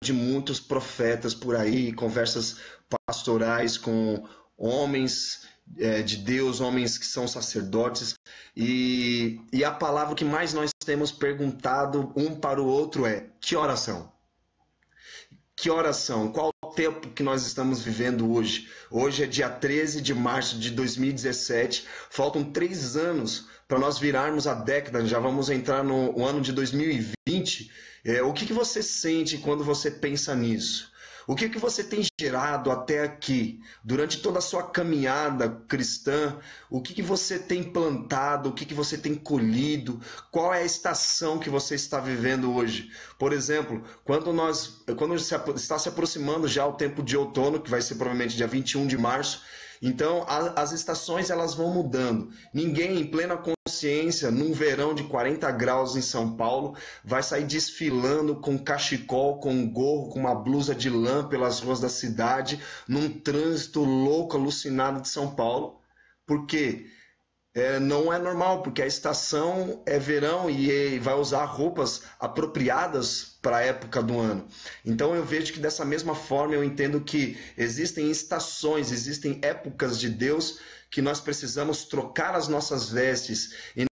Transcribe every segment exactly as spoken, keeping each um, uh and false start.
de muitos profetas por aí, conversas pastorais com homens é, de Deus, homens que são sacerdotes, e, e a palavra que mais nós temos perguntado um para o outro é: que oração? Que oração? Qual o tempo que nós estamos vivendo hoje? Hoje é dia treze de março de dois mil e dezessete, faltam três anos para nós virarmos a década, já vamos entrar no ano de dois mil e vinte. É, o que, que você sente quando você pensa nisso? O que, que você tem gerado até aqui, durante toda a sua caminhada cristã? O que, que você tem plantado? O que, que você tem colhido? Qual é a estação que você está vivendo hoje? Por exemplo, quando, nós, quando se, está se aproximando já o tempo de outono, que vai ser provavelmente dia vinte e um de março, então a, as estações elas vão mudando. Ninguém em plena consciência, num verão de quarenta graus em São Paulo, vai sair desfilando com cachecol, com gorro, com uma blusa de lã pelas ruas da cidade, num trânsito louco, alucinado de São Paulo. Por quê? É, não é normal, porque a estação é verão e vai usar roupas apropriadas para a época do ano. Então eu vejo que dessa mesma forma eu entendo que existem estações, existem épocas de Deus que nós precisamos trocar as nossas vestes e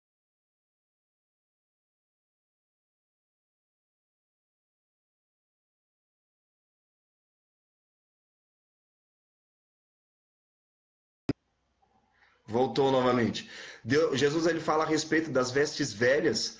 voltou novamente. Deus, Jesus ele fala a respeito das vestes velhas,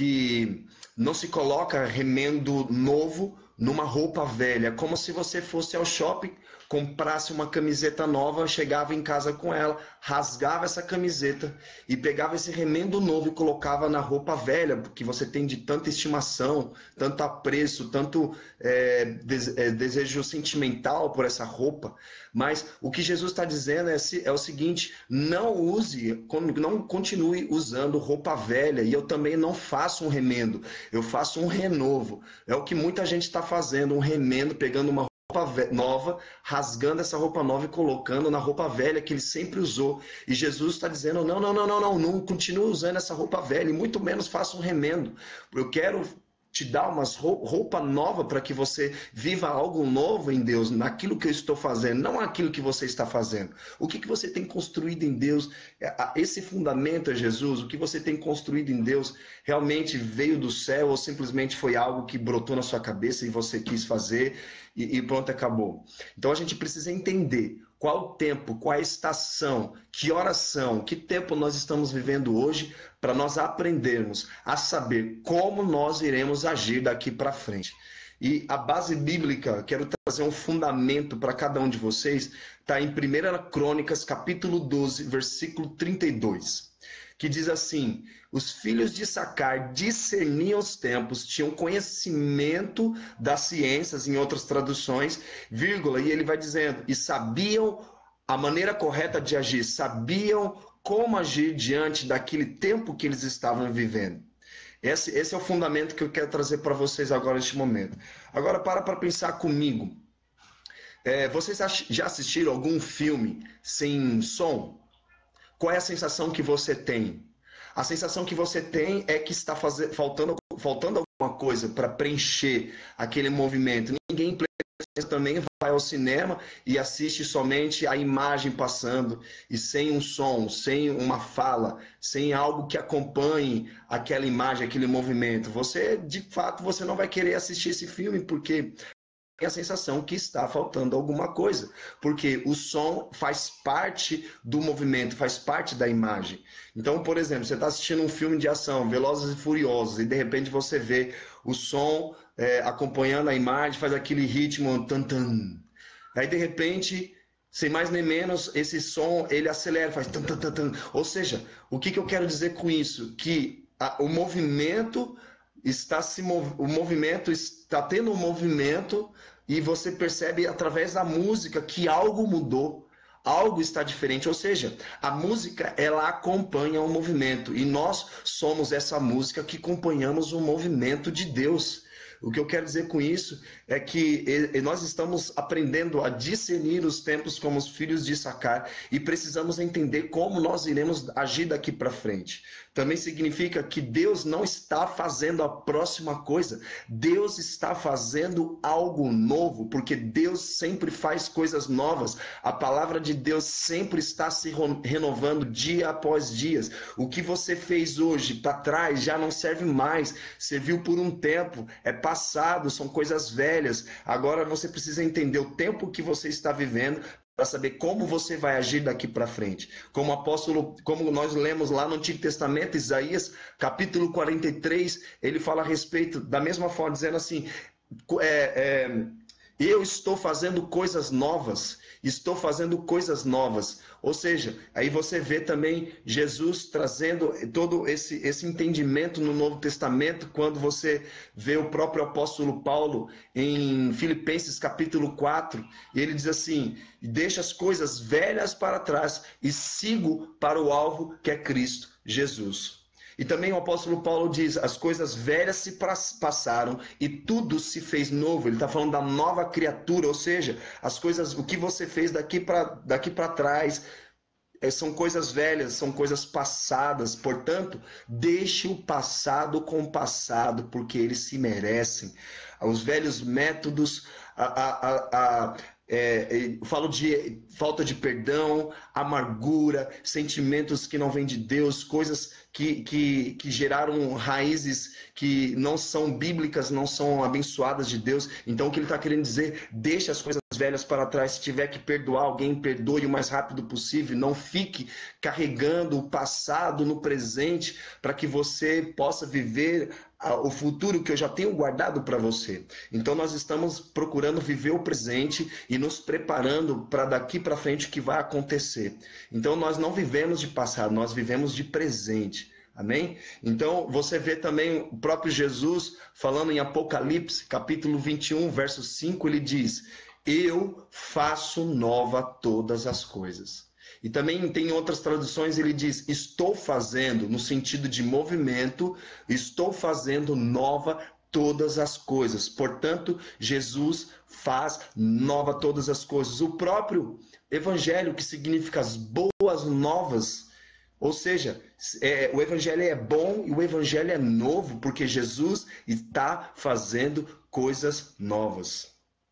que não se coloca remendo novo numa roupa velha, como se você fosse ao shopping, comprasse uma camiseta nova, chegava em casa com ela, rasgava essa camiseta e pegava esse remendo novo e colocava na roupa velha, porque você tem de tanta estimação, tanto apreço, tanto é, des, é, desejo sentimental por essa roupa. Mas o que Jesus está dizendo é, é o seguinte: não use, não continue usando roupa velha, e eu também não faço um remendo, eu faço um renovo. É o que muita gente está fazendo, um remendo, pegando uma roupa nova, rasgando essa roupa nova e colocando na roupa velha que ele sempre usou. E Jesus está dizendo: não, não, não, não, não, não continue usando essa roupa velha, e muito menos faça um remendo. Eu quero te dar uma roupa nova para que você viva algo novo em Deus, naquilo que eu estou fazendo, não aquilo que você está fazendo. O que, que você tem construído em Deus? Esse fundamento é Jesus. O que você tem construído em Deus realmente veio do céu ou simplesmente foi algo que brotou na sua cabeça e você quis fazer e, e pronto, acabou. Então a gente precisa entender qual o tempo, qual a estação, que horas são, que tempo nós estamos vivendo hoje, para nós aprendermos a saber como nós iremos agir daqui para frente. E a base bíblica, quero trazer um fundamento para cada um de vocês, está em primeira Crônicas, capítulo doze, versículo trinta e dois, que diz assim: os filhos de Issacar discerniam os tempos, tinham conhecimento das ciências, em outras traduções, vírgula, e ele vai dizendo, e sabiam a maneira correta de agir, sabiam como agir diante daquele tempo que eles estavam vivendo. Esse, esse é o fundamento que eu quero trazer para vocês agora neste momento. Agora para para pensar comigo. É, vocês já assistiram algum filme sem som? Qual é a sensação que você tem? A sensação que você tem é que está fazer, faltando, faltando alguma coisa para preencher aquele movimento. Ninguém também vai ao cinema e assiste somente a imagem passando e sem um som, sem uma fala, sem algo que acompanhe aquela imagem, aquele movimento. Você, de fato, você não vai querer assistir esse filme porque tem a sensação que está faltando alguma coisa, porque o som faz parte do movimento, faz parte da imagem. Então, por exemplo, você está assistindo um filme de ação, Velozes e Furiosos, e de repente você vê o som é, acompanhando a imagem, faz aquele ritmo tan tan. Aí de repente, sem mais nem menos, esse som ele acelera, faz tan tan tan tan. Ou seja, o que, que eu quero dizer com isso? Que a, o movimento está se mov... o movimento está tendo um movimento e você percebe através da música que algo mudou, algo está diferente. Ou seja, a música ela acompanha o movimento e nós somos essa música que acompanhamos o movimento de Deus. O que eu quero dizer com isso é que nós estamos aprendendo a discernir os tempos como os filhos de Issacar e precisamos entender como nós iremos agir daqui para frente. também significa que Deus não está fazendo a próxima coisa. Deus está fazendo algo novo, porque Deus sempre faz coisas novas. A palavra de Deus sempre está se renovando dia após dia. O que você fez hoje para trás já não serve mais. Serviu por um tempo, é passado, são coisas velhas. Agora você precisa entender o tempo que você está vivendo para saber como você vai agir daqui para frente. Como o apóstolo, como nós lemos lá no Antigo Testamento, Isaías, capítulo quarenta e três, ele fala a respeito, da mesma forma, dizendo assim, é, é, eu estou fazendo coisas novas, estou fazendo coisas novas. Ou seja, aí você vê também Jesus trazendo todo esse, esse entendimento no Novo Testamento, quando você vê o próprio apóstolo Paulo em Filipenses capítulo quatro, e ele diz assim, deixa as coisas velhas para trás e sigo para o alvo que é Cristo Jesus. E também o apóstolo Paulo diz, as coisas velhas se passaram e tudo se fez novo. Ele está falando da nova criatura, ou seja, as coisas, o que você fez daqui para daqui para trás, é, são coisas velhas, são coisas passadas. Portanto, deixe o passado com o passado, porque eles se merecem. Os velhos métodos, a... a, a, a É, eu falo de falta de perdão, amargura, sentimentos que não vêm de Deus, coisas que, que, que geraram raízes que não são bíblicas, não são abençoadas de Deus. Então o que ele está querendo dizer, deixa as coisas velhas para trás. Se tiver que perdoar alguém, perdoe o mais rápido possível. Não fique carregando o passado no presente para que você possa viver o futuro que eu já tenho guardado para você. Então nós estamos procurando viver o presente e nos preparando para daqui para frente o que vai acontecer. Então nós não vivemos de passado, nós vivemos de presente. Amém? Então você vê também o próprio Jesus falando em Apocalipse, capítulo vinte e um, verso cinco, ele diz, eu faço nova todas as coisas. E também tem outras traduções, ele diz, estou fazendo, no sentido de movimento, estou fazendo nova todas as coisas. Portanto, Jesus faz nova todas as coisas. O próprio evangelho, que significa as boas novas, ou seja, é, o evangelho é bom e o evangelho é novo, porque Jesus está fazendo coisas novas.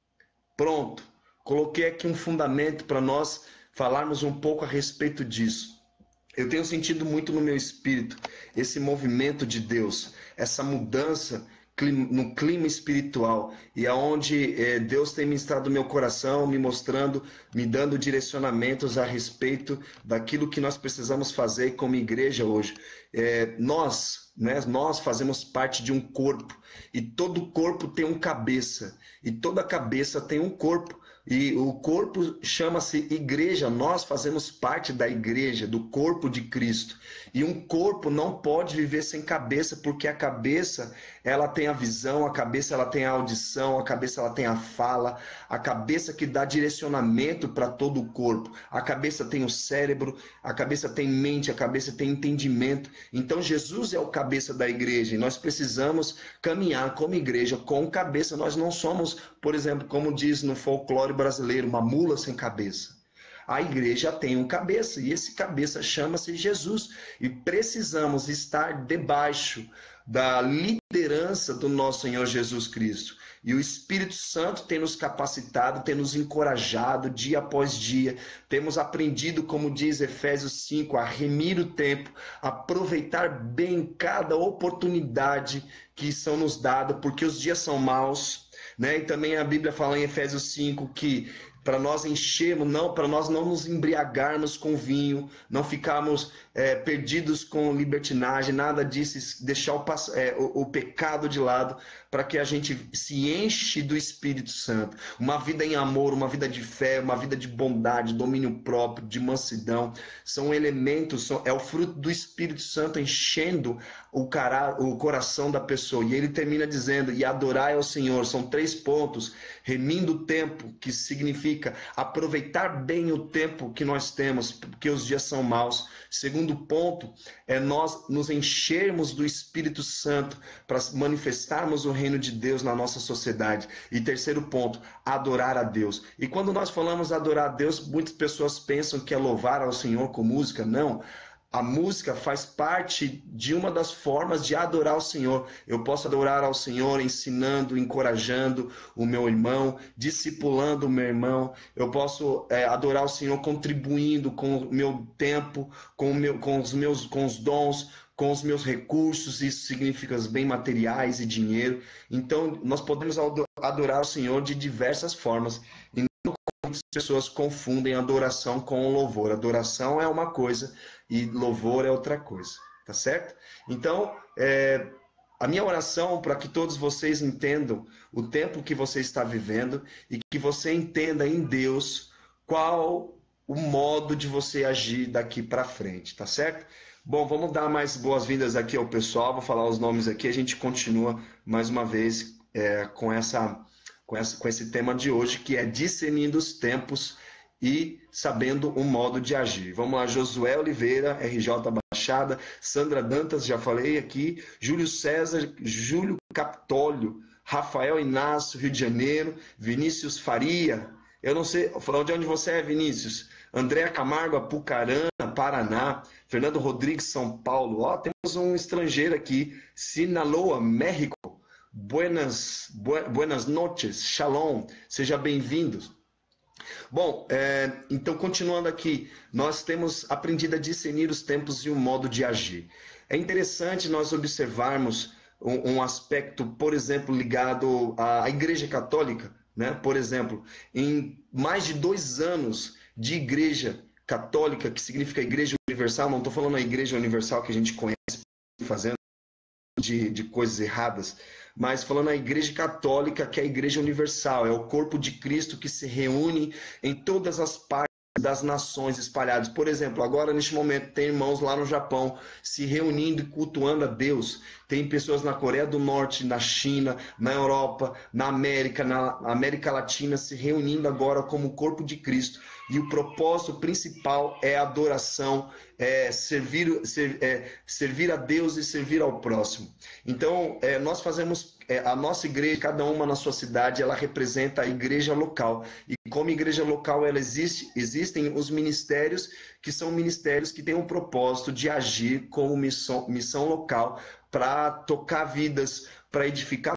Pronto, coloquei aqui um fundamento para nós falarmos um pouco a respeito disso. Eu tenho sentido muito no meu espírito esse movimento de Deus, essa mudança no clima espiritual, e aonde é, Deus tem ministrado meu coração, me mostrando, me dando direcionamentos a respeito daquilo que nós precisamos fazer como igreja hoje. É, nós, né, nós fazemos parte de um corpo, e todo corpo tem um cabeça, e toda cabeça tem um corpo. E o corpo chama-se igreja, nós fazemos parte da igreja, do corpo de Cristo. E um corpo não pode viver sem cabeça, porque a cabeça, ela tem a visão, a cabeça ela tem a audição, a cabeça ela tem a fala, a cabeça que dá direcionamento para todo o corpo. A cabeça tem o cérebro, a cabeça tem mente, a cabeça tem entendimento. Então Jesus é o cabeça da igreja e nós precisamos caminhar como igreja com cabeça. Nós não somos, por exemplo, como diz no folclore brasileiro, uma mula sem cabeça. A igreja tem um cabeça e esse cabeça chama-se Jesus e precisamos estar debaixo da liderança do nosso Senhor Jesus Cristo. E o Espírito Santo tem nos capacitado, tem nos encorajado dia após dia. Temos aprendido, como diz Efésios cinco, a remir o tempo, aproveitar bem cada oportunidade que são nos dadas, porque os dias são maus. Né? E também a Bíblia fala em Efésios cinco que para nós enchermos, não, para nós não nos embriagarmos com vinho, não ficarmos é, perdidos com libertinagem, nada disso, deixar o, é, o, o pecado de lado, para que a gente se enche do Espírito Santo. Uma vida em amor, uma vida de fé, uma vida de bondade, domínio próprio, de mansidão, são elementos, são, é o fruto do Espírito Santo enchendo o, cara, o coração da pessoa. E ele termina dizendo, e adorai ao Senhor, são três pontos, remindo o tempo, que significa aproveitar bem o tempo que nós temos, porque os dias são maus. Segundo ponto é nós nos enchermos do Espírito Santo para manifestarmos o reino de Deus na nossa sociedade. E terceiro ponto, adorar a Deus. E quando nós falamos adorar a Deus, muitas pessoas pensam que é louvar ao Senhor com música. Não. A música faz parte de uma das formas de adorar o Senhor. Eu posso adorar ao Senhor ensinando, encorajando o meu irmão, discipulando o meu irmão. Eu posso é, adorar o Senhor contribuindo com o meu tempo, com, o meu, com os meus com os dons, com os meus recursos. Isso significa os bens materiais e dinheiro. Então, nós podemos adorar o Senhor de diversas formas. E as pessoas confundem adoração com louvor. Adoração é uma coisa e louvor é outra coisa, tá certo? Então, é, a minha oração para que todos vocês entendam o tempo que você está vivendo e que você entenda em Deus qual o modo de você agir daqui para frente, tá certo? Bom, vamos dar mais boas-vindas aqui ao pessoal, vou falar os nomes aqui, a gente continua mais uma vez é, com essa... Com, essa, com esse tema de hoje, que é discernindo os tempos e sabendo o modo de agir. Vamos lá, Josué Oliveira, R J Baixada, Sandra Dantas, já falei aqui, Júlio César, Júlio Capitólio, Rafael Inácio, Rio de Janeiro, Vinícius Faria, eu não sei de onde você é, Vinícius, Andréa Camargo, Apucarana, Paraná, Fernando Rodrigues, São Paulo, ó, temos um estrangeiro aqui, Sinaloa, México, Buenas, bu buenas noches, shalom, seja bem-vindos. Bom, é, então continuando aqui, nós temos aprendido a discernir os tempos e o modo de agir. É interessante nós observarmos um, um aspecto, por exemplo, ligado à Igreja Católica, né? Por exemplo, em mais de dois anos de Igreja Católica, que significa Igreja Universal, não estou falando a Igreja Universal que a gente conhece fazendo de, de coisas erradas, mas falando a Igreja Católica, que é a Igreja Universal, é o corpo de Cristo que se reúne em todas as partes das nações espalhadas. Por exemplo, agora neste momento tem irmãos lá no Japão se reunindo e cultuando a Deus. Tem pessoas na Coreia do Norte, na China, na Europa, na América, na América Latina se reunindo agora como corpo de Cristo. E o propósito principal é a adoração, é servir, ser, é servir a Deus e servir ao próximo. Então, é, nós fazemos, é, a nossa igreja, cada uma na sua cidade, ela representa a igreja local. E como igreja local, ela existe, existem os ministérios, que são ministérios que têm o propósito de agir como missão, missão local, para tocar vidas, para edificar